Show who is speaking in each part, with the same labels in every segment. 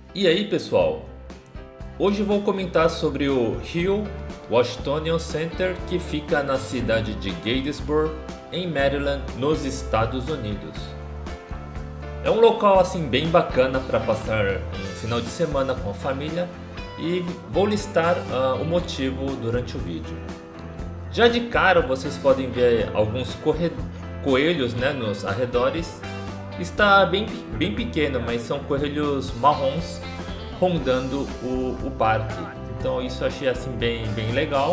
Speaker 1: E aí pessoal, hoje vou comentar sobre o Hill Washington Center, que fica na cidade de Gatesburg, em Maryland, nos Estados Unidos. É um local assim bem bacana para passar um final de semana com a família e vou listar o motivo durante o vídeo. Já de cara vocês podem ver alguns coelhos, né, nos arredores. Está bem pequeno, mas são coelhos marrons rondando o parque. Então isso eu achei assim bem legal.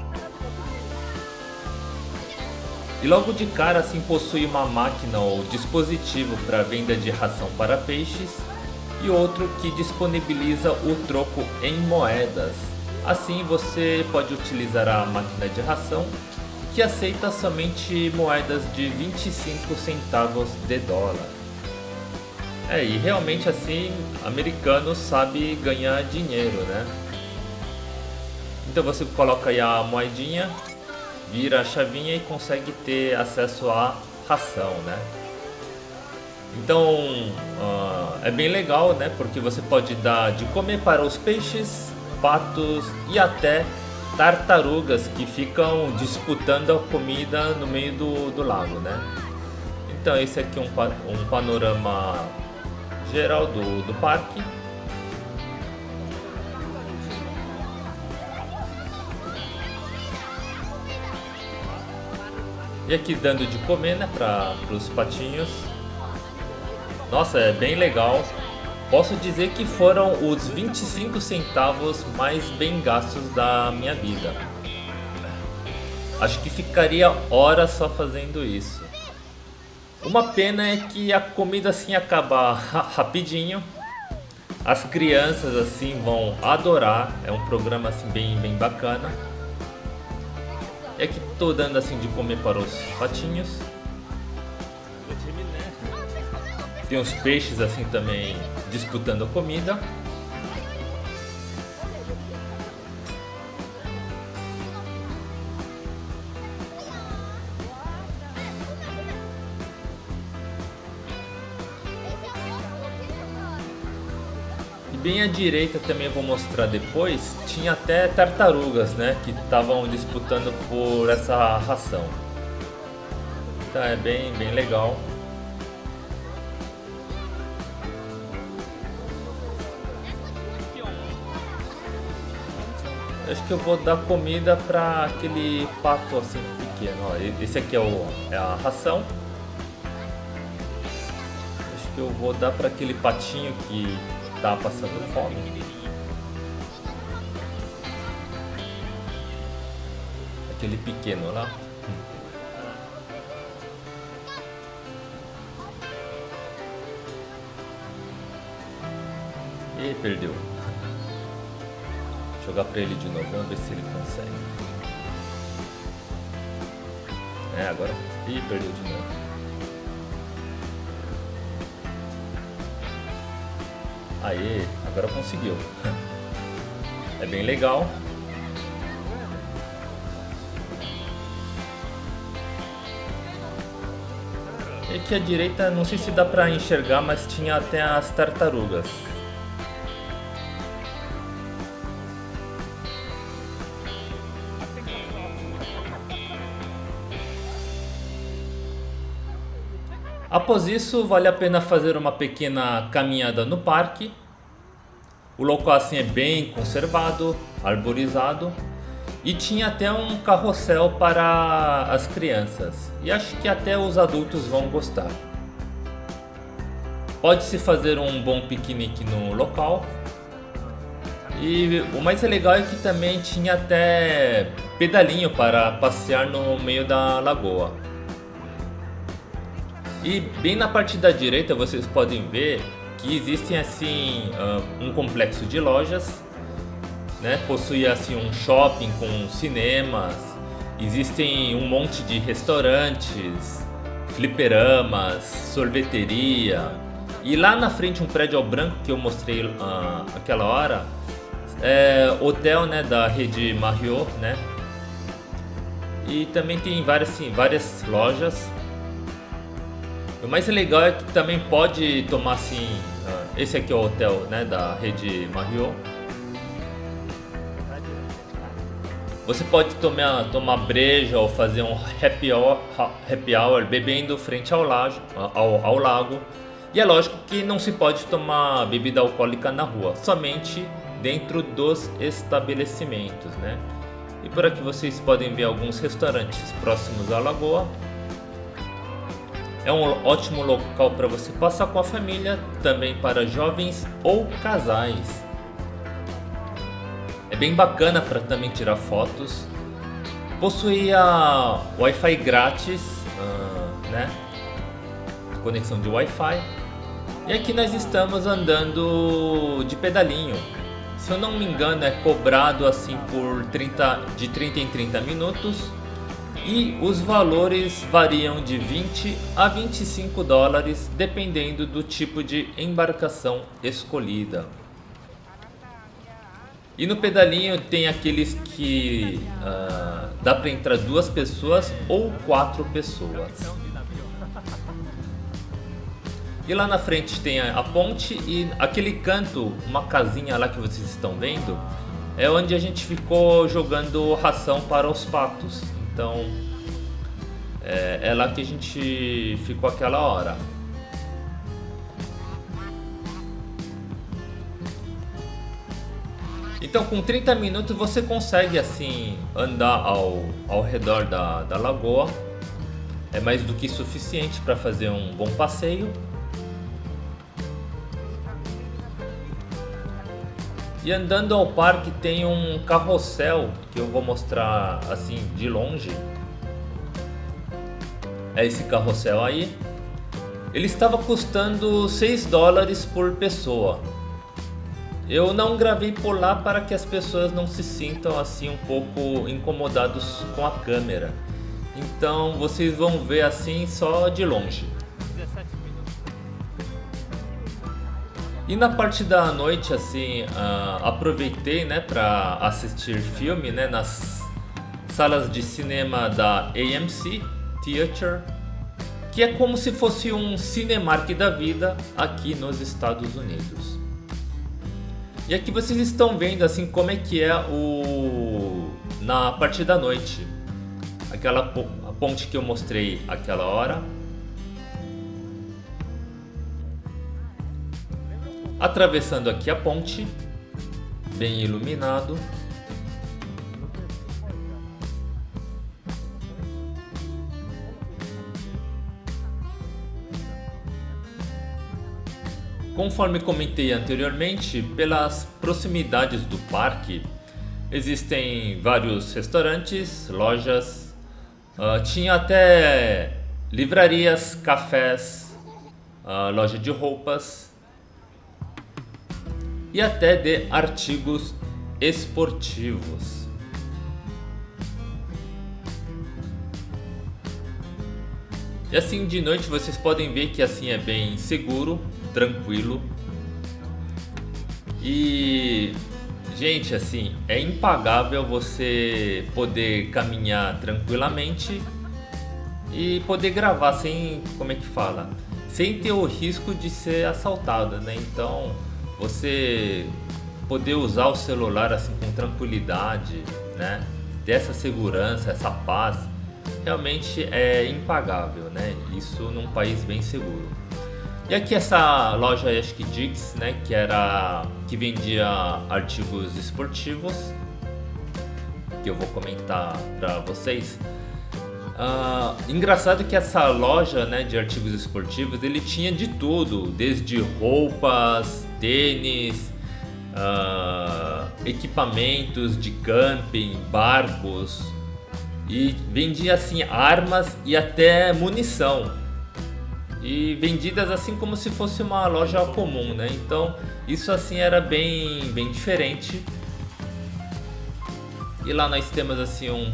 Speaker 1: E logo de cara assim possui uma máquina ou dispositivo para venda de ração para peixes e outro que disponibiliza o troco em moedas. Assim você pode utilizar a máquina de ração, que aceita somente moedas de 25 centavos de dólar. E realmente assim, americano sabe ganhar dinheiro, né? Então você coloca aí a moedinha, vira a chavinha e consegue ter acesso à ração, né? Então é bem legal, né? Porque você pode dar de comer para os peixes, patos e até tartarugas que ficam disputando a comida no meio do lago, né? Então esse aqui é um panorama geral do parque. E aqui dando de comer, né, para os patinhos. Nossa, é bem legal. Posso dizer que foram os 25 centavos mais bem gastos da minha vida. Acho que ficaria horas só fazendo isso. Uma pena é que a comida assim acaba rapidinho. As crianças assim vão adorar. É um programa assim bem bacana. E aqui tô dando assim de comer para os patinhos. Tem os peixes assim também disputando a comida. E bem à direita também vou mostrar depois, tinha até tartarugas, né, que estavam disputando por essa ração. Então é bem legal. Acho que eu vou dar comida para aquele pato assim pequeno. Ó, esse aqui é a ração. Acho que eu vou dar para aquele patinho que tá passando fome. Aquele pequeno lá. E perdeu. Jogar pra ele de novo, vamos ver se ele consegue. Agora. Ih, perdeu de novo. Aê, agora conseguiu. É bem legal. E aqui à direita, não sei se dá pra enxergar, mas tinha até as tartarugas. Após isso, vale a pena fazer uma pequena caminhada no parque. O local assim é bem conservado, arborizado e tinha até um carrossel para as crianças. E acho que até os adultos vão gostar. Pode-se fazer um bom piquenique no local. E o mais legal é que também tinha até pedalinho para passear no meio da lagoa. E bem na parte da direita vocês podem ver que existem assim um complexo de lojas, né? Possui assim um shopping com cinemas, existem um monte de restaurantes, fliperamas, sorveteria e lá na frente um prédio ao branco que eu mostrei aquela hora é hotel, né, da rede Marriott, né? E também tem várias lojas. O mais legal é que também pode tomar assim, esse aqui é o hotel, né, da rede Marriott. Você pode tomar breja ou fazer um happy hour bebendo frente ao lago. E é lógico que não se pode tomar bebida alcoólica na rua, somente dentro dos estabelecimentos, né? E por aqui vocês podem ver alguns restaurantes próximos à lagoa. É um ótimo local para você passar com a família, também para jovens ou casais. É bem bacana para também tirar fotos. Possui a Wi-Fi grátis, né? Conexão de Wi-Fi. E aqui nós estamos andando de pedalinho. Se eu não me engano, é cobrado assim por de 30 em 30 minutos. E os valores variam de 20 a 25 dólares, dependendo do tipo de embarcação escolhida. E no pedalinho tem aqueles que dá para entrar 2 pessoas ou 4 pessoas. E lá na frente tem a ponte e aquele canto, uma casinha lá que vocês estão vendo, é onde a gente ficou jogando ração para os patos. Então é lá que a gente ficou aquela hora. Então com 30 minutos você consegue assim andar ao redor da lagoa. É mais do que suficiente para fazer um bom passeio. E andando ao parque tem um carrossel que eu vou mostrar assim de longe. É esse carrossel aí. Ele estava custando 6 dólares por pessoa. Eu não gravei por lá para que as pessoas não se sintam assim um pouco incomodados com a câmera. Então vocês vão ver assim só de longe. E na parte da noite assim, aproveitei, né, para assistir filme, né, nas salas de cinema da AMC Theater, que é como se fosse um Cinemark da vida aqui nos Estados Unidos. E aqui vocês estão vendo assim como é que é na parte da noite. Aquela ponte que eu mostrei aquela hora. Atravessando aqui a ponte, bem iluminado. Conforme comentei anteriormente, pelas proximidades do parque, existem vários restaurantes, lojas, tinha até livrarias, cafés, loja de roupas e até de artigos esportivos. E assim de noite vocês podem ver que assim é bem seguro, tranquilo. E gente, assim, é impagável você poder caminhar tranquilamente e poder gravar sem, como é que fala? Sem ter o risco de ser assaltado, né? Então, você poder usar o celular assim com tranquilidade, né? Ter essa segurança, essa paz, realmente é impagável, né? Isso num país bem seguro. E aqui essa loja, acho que Dick's, né? Que vendia artigos esportivos, que eu vou comentar para vocês. Engraçado que essa loja, né, de artigos esportivos, ele tinha de tudo, desde roupas, tênis, equipamentos de camping, barcos, e vendia assim armas e até munição, e vendidas assim como se fosse uma loja comum, né? Então isso assim era bem diferente. E lá nós temos assim um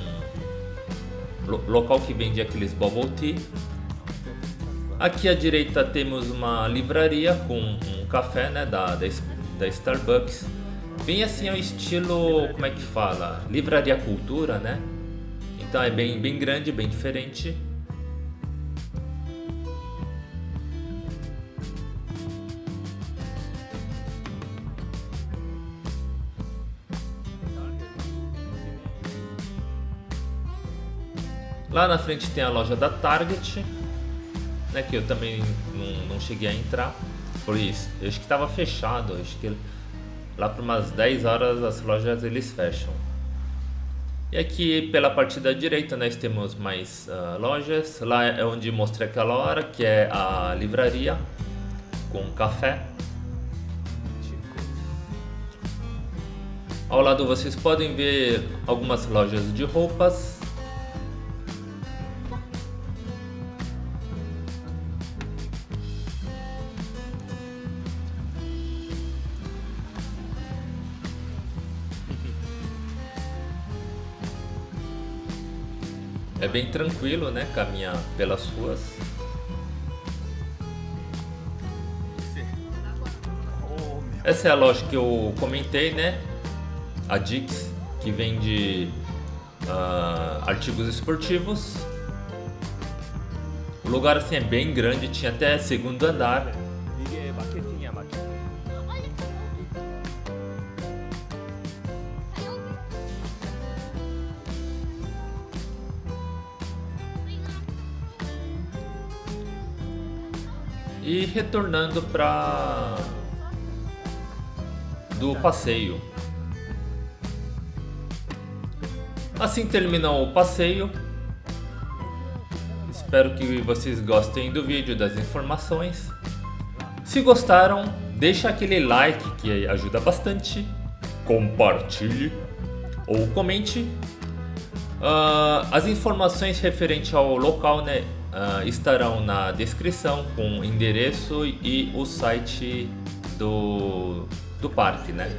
Speaker 1: local que vende aqueles bubble tea. Aqui à direita temos uma livraria com um café, né, da Starbucks. Bem assim ao estilo, como é que fala? Livraria Cultura, né? Então é bem grande, bem diferente. Lá na frente tem a loja da Target, né, que eu também não cheguei a entrar, por isso, eu acho que estava fechado, acho que lá por umas 10 horas as lojas eles fecham. E aqui pela parte da direita nós temos mais lojas. Lá é onde mostrei aquela hora, que é a livraria com café. Ao lado vocês podem ver algumas lojas de roupas. É bem tranquilo, né, caminhar pelas ruas. Essa é a loja que eu comentei, né, a Dix, que vende artigos esportivos. O lugar assim é bem grande, tinha até segundo andar. E retornando do passeio. Assim termina o passeio. Espero que vocês gostem do vídeo, das informações. Se gostaram, deixa aquele like que ajuda bastante. Compartilhe ou comente. As informações referentes ao local, né, estarão na descrição com o endereço e o site do parque, né?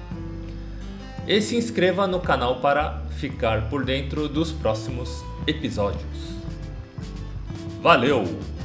Speaker 1: E se inscreva no canal para ficar por dentro dos próximos episódios. Valeu!